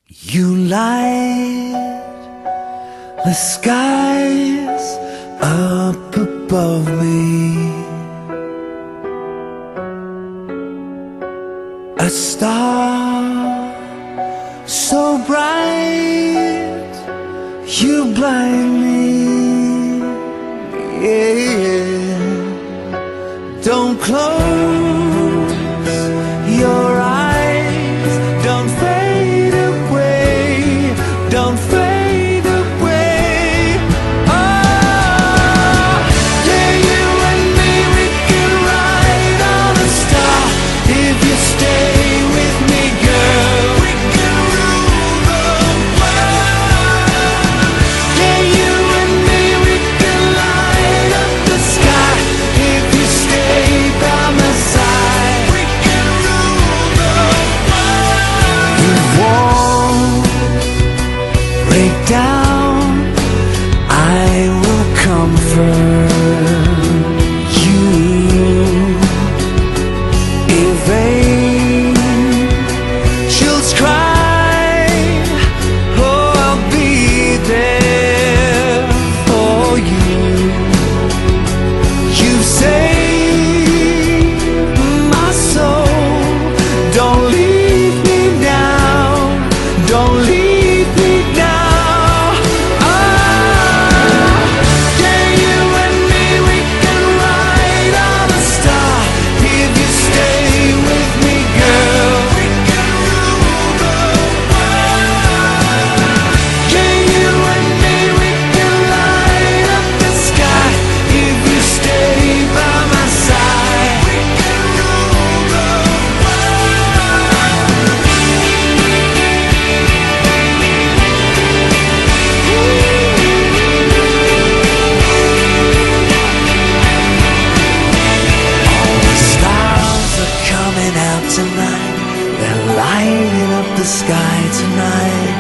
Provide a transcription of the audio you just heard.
You light the skies up above me, a star so bright you blind me. Yeah. Don't close your eyes, don't fade away, don't fade away. Oh, yeah, you and me, we can ride on a star. If you stay with me, girl, we can rule the world. Yeah, you and me, we can light up the sky. If you stay by my side, we can rule the world. You won't break down, I will comfort you. If angels cry, oh, I'll be there for you. You saved my soul, don't leave me now, don't leave me now. Ah, yeah, you and me, we can ride on a star. If you stay with me, girl, we can rule the world. Yeah, you and me, we can light up the sky. If you stay by my side, we can rule the All the stars are coming out tonight, they're lighting up the sky tonight.